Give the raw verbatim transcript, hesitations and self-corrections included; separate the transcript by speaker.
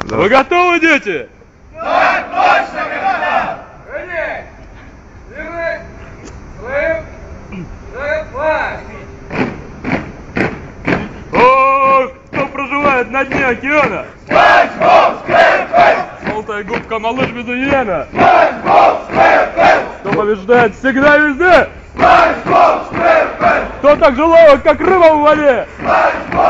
Speaker 1: Да. Вы готовы, дети?
Speaker 2: Да, точно, капитан! Реady! Ready! Flip! Flip! Flash!
Speaker 1: О, кто проживает на дне океана?
Speaker 2: Спанч Боб Сквэрпэнс!
Speaker 1: Желтая губка малыш Бедуина.
Speaker 2: Спанч Боб Сквэрпэнс!
Speaker 1: Кто побеждает всегда и везде?
Speaker 2: Спанч Боб Сквэрпэнс!
Speaker 1: Кто так же ловок, как рыба в воде?
Speaker 2: Спанч Боб